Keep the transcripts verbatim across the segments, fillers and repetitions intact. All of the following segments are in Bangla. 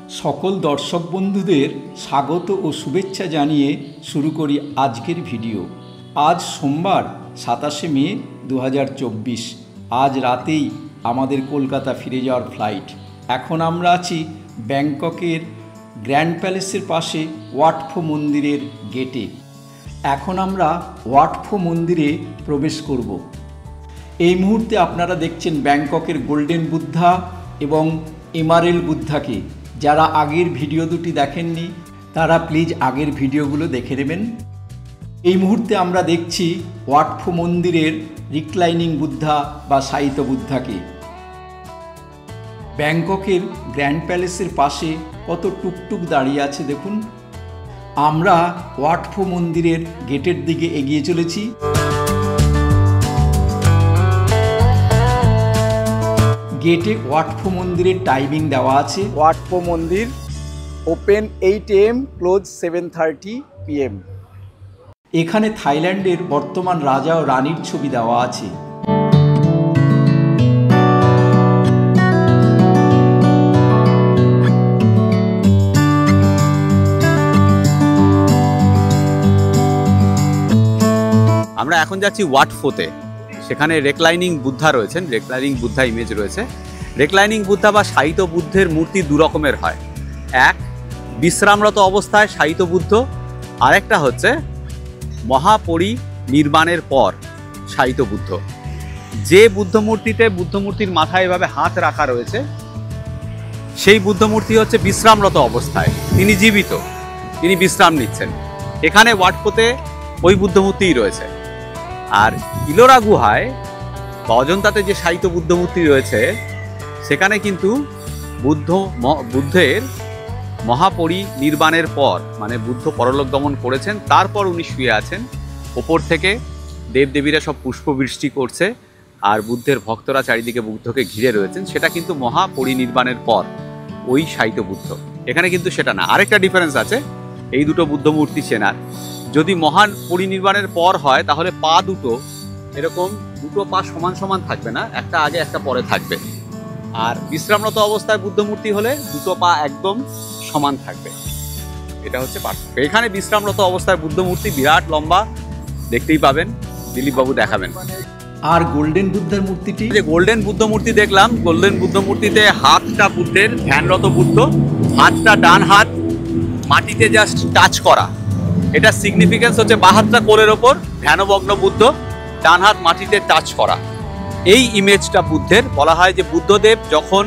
সকল দর্শক বন্ধুদের স্বাগত ও শুভেচ্ছা জানিয়ে শুরু করি আজকের ভিডিও। আজ সোমবার সাতাশে মে দু হাজার চব্বিশ। আজ রাতেই আমাদের কলকাতা ফিরে যাওয়ার ফ্লাইট। এখন আমরা আছি ব্যাংককের গ্র্যান্ড প্যালেসের পাশে ওয়াট ফো মন্দিরের গেটে। এখন আমরা ওয়াট ফো মন্দিরে প্রবেশ করব। এই মুহূর্তে আপনারা দেখছেন ব্যাংককের গোল্ডেন বুদ্ধা এবং এমারেল বুদ্ধাকে। যারা আগের ভিডিও দুটি দেখেননি তারা প্লিজ আগের ভিডিওগুলো দেখে নেবেন। এই মুহূর্তে আমরা দেখছি ওয়াট ফো মন্দিরের রিক্লাইনিং বুদ্ধা বা শায়িত বুদ্ধাকে। ব্যাংককের গ্র্যান্ড প্যালেসের পাশে কত টুকটুক দাঁড়িয়ে আছে দেখুন। আমরা ওয়াট ফো মন্দিরের গেটের দিকে এগিয়ে চলেছি। গেটে ওয়াট ফো মন্দিরের টাইমিং দেওয়া আছে। ওয়াট ফো মন্দির open eight A M, close seven thirty P M. এখানে থাইল্যান্ডের বর্তমান রাজা ও রানীর ছবি দেওয়া আছে। আমরা এখন যাচ্ছি ওয়াট ফোতে। সেখানে রেক্লাইনিং বুদ্ধা রয়েছেন, রেক্লাইনিং বুদ্ধা ইমেজ রয়েছে। রেক্লাইনিং বুদ্ধা বা শায়িত বুদ্ধের মূর্তি দু রকমের হয়। এক, বিশ্রামরত অবস্থায় শায়িত বুদ্ধ, আরেকটা হচ্ছে মহাপরিনির্বাণের পর শায়িত বুদ্ধ। যে বুদ্ধ মূর্তিতে বুদ্ধ মূর্তির মাথায় এভাবে হাত রাখা রয়েছে সেই বুদ্ধ মূর্তি হচ্ছে বিশ্রামরত অবস্থায়, তিনি জীবিত, তিনি বিশ্রাম নিচ্ছেন। এখানে ওয়াট ফোতে ওই বুদ্ধ মূর্তিই রয়েছে। আর ইলোরা গুহায় বা অজন্তাতে যে শায়িত বুদ্ধ মূর্তি রয়েছে সেখানে কিন্তু বুদ্ধ বুদ্ধের মহাপরিনির্বাণের পর, মানে বুদ্ধ পরলোক গমন করেছেন, তারপর উনি শুয়ে আছেন। ওপর থেকে দেবদেবীরা সব পুষ্পবৃষ্টি করছে আর বুদ্ধের ভক্তরা চারিদিকে বুদ্ধকে ঘিরে রয়েছেন। সেটা কিন্তু মহাপরিনির্বাণের পর ওই শায়িত বুদ্ধ। এখানে কিন্তু সেটা না। আরেকটা ডিফারেন্স আছে এই দুটো বুদ্ধ মূর্তি চেনার। যদি মহান পরিনির্বাণের পর হয় তাহলে পা দুটো এরকম, দুটো পা সমান সমান থাকবে না, একটা আগে একটা পরে থাকবে। আর বিশ্রামরত অবস্থায় বুদ্ধ মূর্তি হলে দুটো পা একদম সমান থাকবে। এটা হচ্ছে পার্থক্য। এখানে বিশ্রামরত অবস্থায় বুদ্ধ মূর্তি বিরাট লম্বা, দেখতেই পাবেন, দিলীপ বাবু দেখাবেন। আর গোল্ডেন বুদ্ধার মূর্তিটি, যে গোল্ডেন বুদ্ধ মূর্তি দেখলাম, গোল্ডেন বুদ্ধ মূর্তিতে হাতটা বুদ্ধের ধ্যানরত বুদ্ধ, হাতটা ডান হাত মাটিতে জাস্ট টাচ করা। এটা সিগনিফিকেন্স হচ্ছে বাঁ হাতটা কোলের ওপর ধ্যানমগ্ন বুদ্ধ, ডান হাত মাটিতে টাচ করা। এই ইমেজটা বুদ্ধের। বলা হয় যে বুদ্ধদেব যখন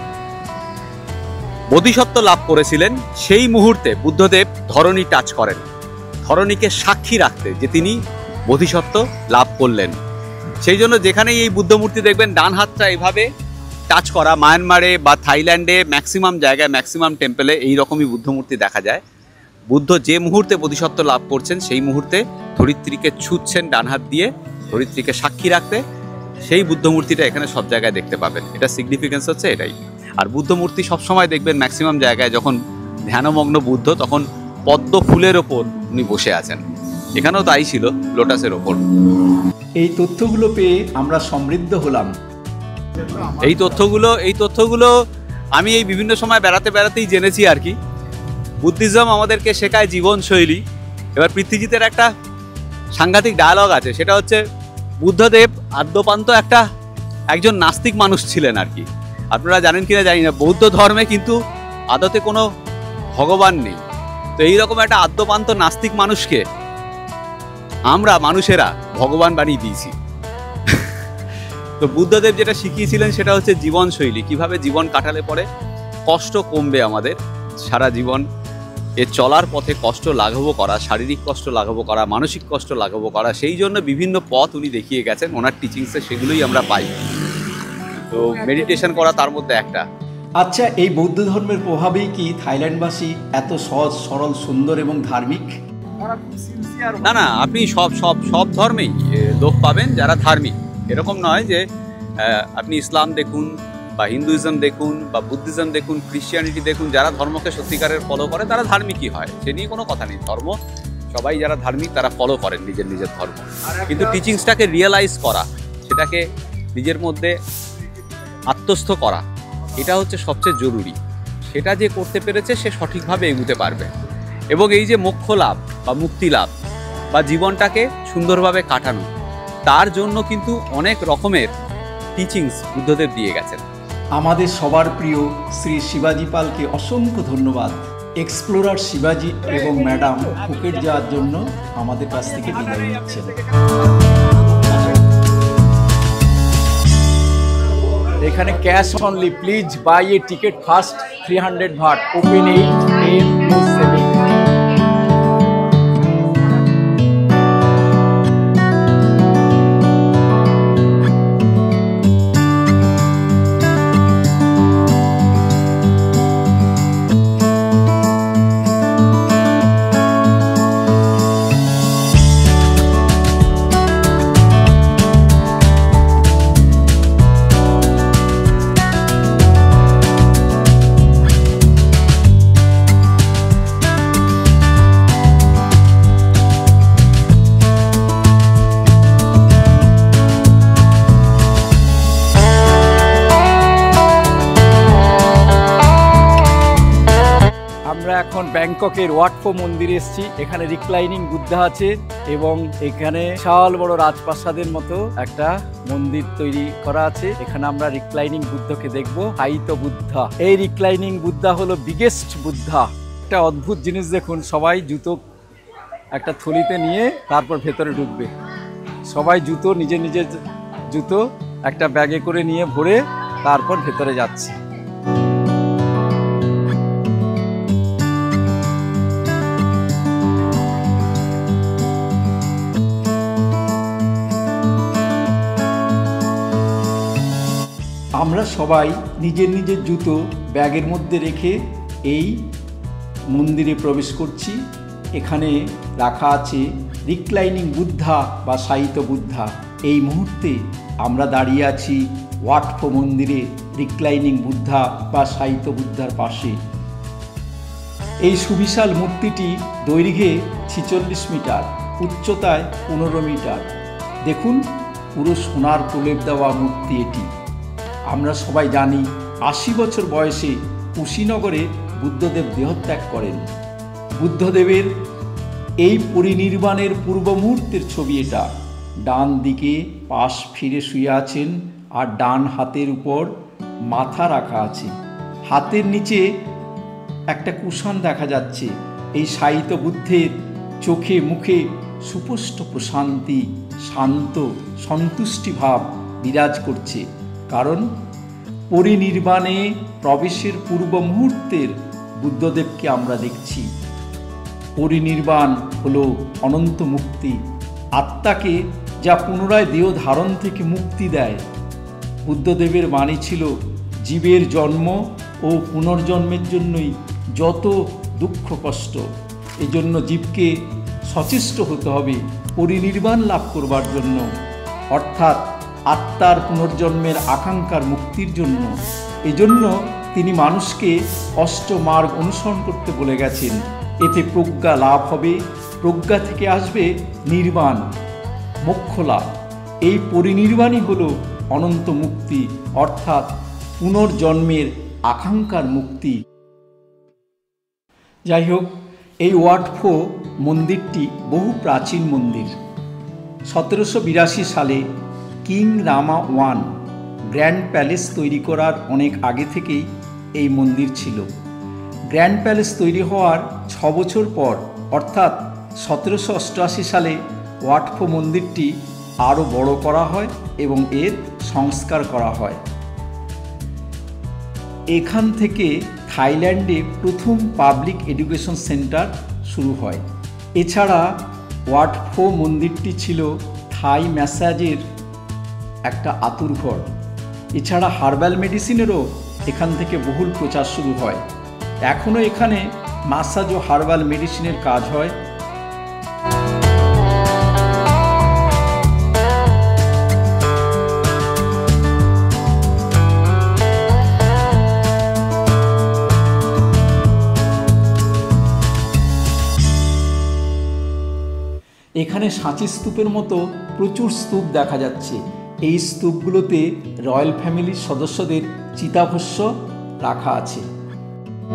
বোধিসত্ত্ব লাভ করেছিলেন সেই মুহূর্তে বুদ্ধদেব ধরণী টাচ করেন, ধরণীকে সাক্ষী রাখতে যে তিনি বোধিসত্ত্ব লাভ করলেন। সেই জন্য যেখানেই এই বুদ্ধ মূর্তি দেখবেন ডান হাতটা এইভাবে টাচ করা। মায়ানমারে বা থাইল্যান্ডে ম্যাক্সিমাম জায়গায়, ম্যাক্সিমাম টেম্পলে এইরকমই বুদ্ধ মূর্তি দেখা যায়। বুদ্ধ যে মুহূর্তে বোধিসত্ত্ব লাভ করছেন সেই মুহূর্তে ধরিত্রীকে ছুঁচ্ছেন ডান হাত দিয়ে, ধরিত্রীকে সাক্ষী রাখতে। সেই বুদ্ধ মূর্তিটা এখানে সব জায়গায় দেখতে পাবেন। এটা সিগনিফিকেন্স হচ্ছে এটাই। আর বুদ্ধ মূর্তি সবসময় দেখবেন ম্যাক্সিমাম জায়গায় যখন ধ্যানমগ্ন বুদ্ধ তখন পদ্ম ফুলের ওপর উনি বসে আছেন। এখানেও তাই ছিল, লোটাসের ওপর। এই তথ্যগুলো পেয়ে আমরা সমৃদ্ধ হলাম। এই তথ্যগুলো এই তথ্যগুলো আমি এই বিভিন্ন সময় বেড়াতে বেড়াতেই জেনেছি আর কি। বুদ্ধিজম আমাদেরকে শেখায় জীবনশৈলী। এবার পৃথ্বীজিতের একটা সাংঘাতিক ডায়ালগ আছে, সেটা হচ্ছে বুদ্ধদেব আদ্যপান্ত একটা একজন নাস্তিক মানুষ ছিলেন আর কি। আপনারা জানেন কিনা জানি না, বৌদ্ধ ধর্মে কিন্তু আদতে কোনো ভগবান নেই। তো এইরকম একটা আদ্যপান্ত নাস্তিক মানুষকে আমরা মানুষেরা ভগবান বানিয়ে দিয়েছি। তো বুদ্ধদেব যেটা শিখিয়েছিলেন সেটা হচ্ছে জীবনশৈলী, কিভাবে জীবন কাটালে পরে কষ্ট কমবে আমাদের সারা জীবন। এ চলার পথে কষ্ট লাঘব করা, শারীরিক কষ্ট লাঘব করা, মানসিক কষ্ট লাঘব করা, সেই জন্য বিভিন্ন পথ উনি দেখিয়ে গেছেন ওনার টিচিংসে, সেগুলোই আমরা পাই। তো মেডিটেশন করা তার মধ্যে একটা। আচ্ছা, এই বৌদ্ধ ধর্মের প্রভাবেই কি থাইল্যান্ডবাসী এত সহজ সরল সুন্দর এবং ধার্মিক? না না, আপনি সব সব সব ধর্মেই লোক পাবেন যারা ধার্মিক। এরকম নয় যে আপনি ইসলাম দেখুন বা হিন্দুইজম দেখুন বা বুদ্ধিজম দেখুন, ক্রিশ্চিয়ানিটি দেখুন, যারা ধর্মকে সত্যিকারের ফলো করে তারা ধার্মিকই হয়, সে নিয়ে কোনো কথা নেই। ধর্ম সবাই যারা ধার্মিক তারা ফলো করেন নিজের নিজের ধর্ম, কিন্তু টিচিংসটাকে রিয়েলাইজ করা, সেটাকে নিজের মধ্যে আত্মস্থ করা, এটা হচ্ছে সবচেয়ে জরুরি। সেটা যে করতে পেরেছে সে সঠিকভাবে এগুতে পারবে। এবং এই যে মোক্ষ লাভ বা মুক্তি লাভ বা জীবনটাকে সুন্দরভাবে কাটানো, তার জন্য কিন্তু অনেক রকমের টিচিংস বুদ্ধদেব দিয়ে গেছেন। আমাদের সবার প্রিয় শ্রী শিবাজি পালকে অসংখ্য ধন্যবাদ। এক্সপ্লোরার শিবাজি এবং ম্যাডাম ফুকেট যাওয়ার জন্য আমাদের কাছ থেকে বিদায় নিচ্ছেন। এখানে cash only, please buy a ticket first three hundred baht, open eight AM close seven. আমরা এখন ব্যাংককের ওয়াট ফো মন্দিরে এসেছি। এখানে রিক্লাইনিং বুদ্ধা আছে এবং এখানে বিশাল বড় রাজপ্রাসাদের মতো একটা মন্দির তৈরি করা আছে। এখানে আমরা রিক্লাইনিং বুদ্ধকে দেখব, শায়িত বুদ্ধা। এই রিক্লাইনিং বুদ্ধা হলো বিগেস্ট বুদ্ধা। একটা অদ্ভুত জিনিস দেখুন, সবাই জুতো একটা থলিতে নিয়ে তারপর ভেতরে ঢুকবে। সবাই জুতো নিজের নিজের জুতো একটা ব্যাগে করে নিয়ে ভরে তারপর ভেতরে যাচ্ছে। আমরা সবাই নিজের নিজের জুতো ব্যাগের মধ্যে রেখে এই মন্দিরে প্রবেশ করছি। এখানে রাখা আছে রিক্লাইনিং বুদ্ধা বা শায়িত বুদ্ধা। এই মুহূর্তে আমরা দাঁড়িয়ে আছি ওয়াট ফো মন্দিরে রিক্লাইনিং বুদ্ধা বা শায়িত বুদ্ধার পাশে। এই সুবিশাল মূর্তিটি দৈর্ঘ্যে ছিচল্লিশ মিটার, উচ্চতায় পনেরো মিটার। দেখুন, পুরো সোনার প্রলেপ দেওয়া মূর্তি এটি। আমরা সবাই জানি আশি বছর বয়সে কুশীনগরে বুদ্ধদেব দেহত্যাগ করেন। বুদ্ধদেবের এই পরিনির্বাণের পূর্ব মুহূর্তের ছবি এটা। ডান দিকে পাশ ফিরে শুয়ে আছেন আর ডান হাতের উপর মাথা রাখা আছে। হাতের নিচে একটা কুশন দেখা যাচ্ছে। এই শায়িত বুদ্ধের চোখে মুখে সুস্পষ্ট প্রশান্তি, শান্ত সন্তুষ্টি ভাব বিরাজ করছে। কারণ পরিনির্বাণে প্রবেশের পূর্ব মুহূর্তের বুদ্ধদেবকে আমরা দেখছি। পরিনির্বাণ হলো অনন্ত মুক্তি, আত্মাকে যা পুনরায় দেহ ধারণ থেকে মুক্তি দেয়। বুদ্ধদেবের বাণী ছিল, জীবের জন্ম ও পুনর্জন্মের জন্যই যত দুঃখ কষ্ট। এজন্য জীবকে সচেষ্ট হতে হবে পরিনির্বাণ লাভ করবার জন্য, অর্থাৎ আত্মার পুনর্জন্মের আকাঙ্ক্ষার মুক্তির জন্য। এজন্য তিনি মানুষকে অষ্টমার্গ অনুসরণ করতে বলে গেছেন। এতে প্রজ্ঞা লাভ হবে, প্রজ্ঞা থেকে আসবে নির্বাণ, মোক্ষ লাভ। এই পরিনির্বাণই হলো অনন্ত মুক্তি, অর্থাৎ পুনর্জন্মের আকাঙ্ক্ষার মুক্তি। যাই হোক, এই ওয়াট ফো মন্দিরটি বহু প্রাচীন মন্দির। সতেরোশো বিরাশি সালে king Rama one grand palace তৈরি করার অনেক আগে থেকেই এই মন্দির ছিল। গ্র্যান্ড প্যালেস তৈরি হওয়ার ছ বছর পর অর্থাৎ সতেরোশো অষ্টআশি সালে ওয়াট ফো মন্দিরটি আরও বড় করা হয় এবং এর সংস্কার করা হয়। এখান থেকে থাইল্যান্ডে প্রথম পাবলিক এডুকেশন সেন্টার শুরু হয়। এছাড়া ওয়াট ফো মন্দিরটি ছিল থাই ম্যাসাজের একটা আতুরঘর। এছাড়া হার্বাল মেডিসিনেরও এখান থেকে বহুল প্রচার শুরু হয়। এখনও এখানে মাসাজ ও হার্বাল মেডিসিনের কাজ হয়। এখানে সাঁচি স্তূপের মতো প্রচুর স্তূপ দেখা যাচ্ছে। এই স্তূপগুলোতে রয়্যাল ফ্যামিলির সদস্যদের চিতাভস্য রাখা আছে।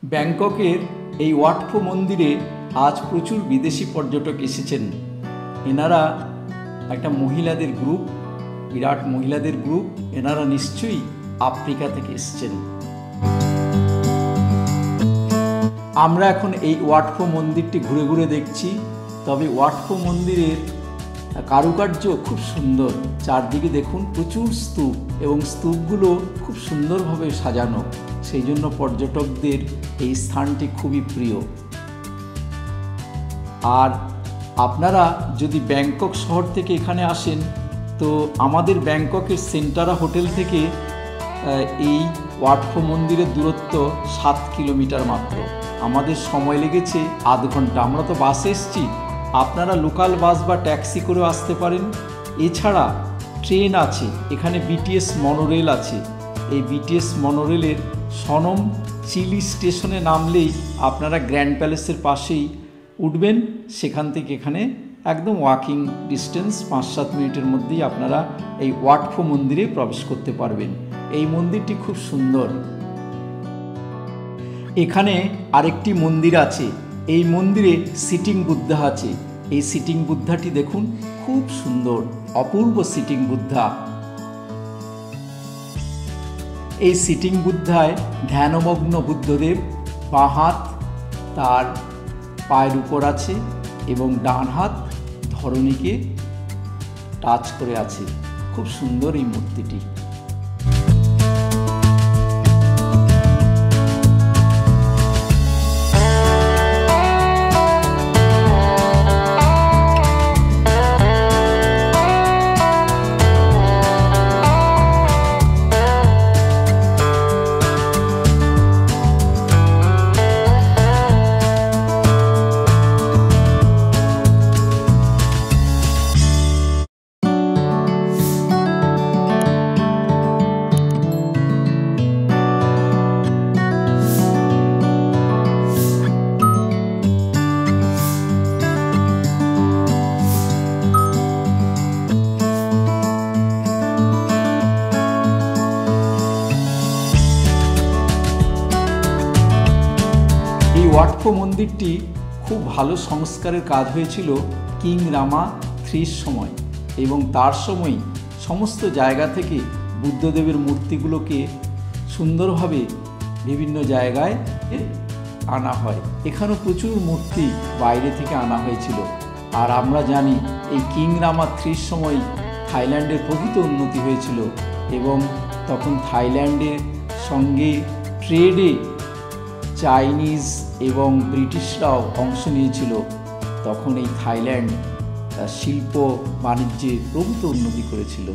ব্যাংককের এই ওয়াট ফো মন্দিরে আজ প্রচুর বিদেশি পর্যটক এসেছেন। এনারা একটা মহিলাদের গ্রুপ, বিরাট মহিলাদের গ্রুপ। এনারা নিশ্চয়ই আফ্রিকা থেকে এসেছেন। আমরা এখন এই ওয়াট ফো মন্দিরটি ঘুরে ঘুরে দেখছি। তবে ওয়াট ফো মন্দিরের কারুকার্য খুব সুন্দর। চারদিকে দেখুন প্রচুর স্তূপ, এবং স্তূপগুলো খুব সুন্দরভাবে সাজানো। সেই জন্য পর্যটকদের এই স্থানটি খুবই প্রিয়। আর আপনারা যদি ব্যাংকক শহর থেকে এখানে আসেন, তো আমাদের ব্যাংককের সেন্টারা হোটেল থেকে এই ওয়াট ফো মন্দিরের দূরত্ব সাত কিলোমিটার মাত্র। আমাদের সময় লেগেছে আধ ঘন্টা। আমরা তো বাসে এসেছি, আপনারা লোকাল বাস বা ট্যাক্সি করেও আসতে পারেন। এছাড়া ট্রেন আছে, এখানে বিটিএস মনোরেল আছে। এই বিটিএস মনোরেলের সনম চিলি স্টেশনে নামলেই আপনারা গ্র্যান্ড প্যালেসের পাশেই উঠবেন। সেখান থেকে এখানে একদম ওয়াকিং ডিস্টেন্স, পাঁচ সাত মিনিটের মধ্যেই আপনারা এই ওয়াট ফো মন্দিরে প্রবেশ করতে পারবেন। এই মন্দিরটি খুব সুন্দর। এখানে আরেকটি মন্দির আছে। এই মন্দিরে সিটিং বুদ্ধা আছে। এই সিটিং বুদ্ধাটি দেখুন, খুব সুন্দর, অপূর্ব সিটিং বুদ্ধা। এই সিটিং বুদ্ধায় ধ্যানমগ্ন বুদ্ধদেব, বাঁ হাত তার পায়ের উপর আছে এবং ডান হাত ধরণীকে টাচ করে আছে। খুব সুন্দর এই মূর্তিটি। ওয়াট ফো মন্দিরটি খুব ভালো সংস্কারের কাজ হয়েছিল কিং রামা থ্রির সময়, এবং তার সময় সমস্ত জায়গা থেকে বুদ্ধদেবের মূর্তিগুলোকে সুন্দরভাবে বিভিন্ন জায়গায় আনা হয়। এখানেও প্রচুর মূর্তি বাইরে থেকে আনা হয়েছিল। আর আমরা জানি এই কিং রামা থ্রির সময় থাইল্যান্ডের প্রভূত উন্নতি হয়েছিল, এবং তখন থাইল্যান্ডের সঙ্গে ট্রেডে চাইনিজ এবং ব্রিটিশরাও অংশ নিয়েছিল। তখন এই থাইল্যান্ড শিল্প বাণিজ্যে প্রভূত উন্নতি করেছিল।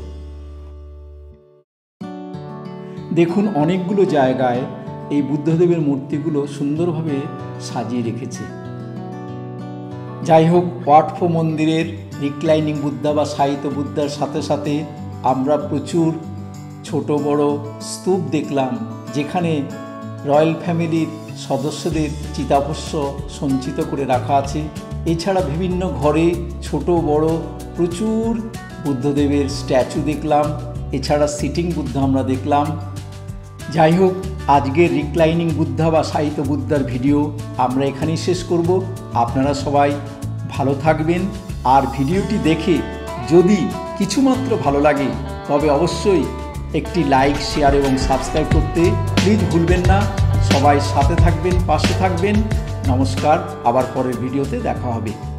দেখুন, অনেকগুলো জায়গায় এই বুদ্ধদেবের মূর্তিগুলো সুন্দরভাবে সাজিয়ে রেখেছে। যাই হোক, ওয়াট ফো মন্দিরের রিক্লাইনিং বুদ্ধা বা শায়িত বুদ্ধার সাথে সাথে আমরা প্রচুর ছোট বড় স্তূপ দেখলাম, যেখানে রয়্যাল ফ্যামিলির সদস্যদের চিতাভস্য সঞ্চিত করে রাখা আছে। এছাড়া বিভিন্ন ঘরে ছোট বড় প্রচুর বুদ্ধদেবের স্ট্যাচু দেখলাম। এছাড়া সিটিং বুদ্ধা আমরা দেখলাম। যাই হোক, আজকের রিক্লাইনিং বুদ্ধা বা শায়িত বুদ্ধার ভিডিও আমরা এখানেই শেষ করব। আপনারা সবাই ভালো থাকবেন। আর ভিডিওটি দেখে যদি কিছুমাত্র ভালো লাগে, তবে অবশ্যই একটি লাইক, শেয়ার এবং সাবস্ক্রাইব করতে প্লিজ ভুলবেন না। সবাই সাথে থাকবেন, পাশে থাকবেন। নমস্কার, আবার পরের ভিডিওতে দেখা হবে।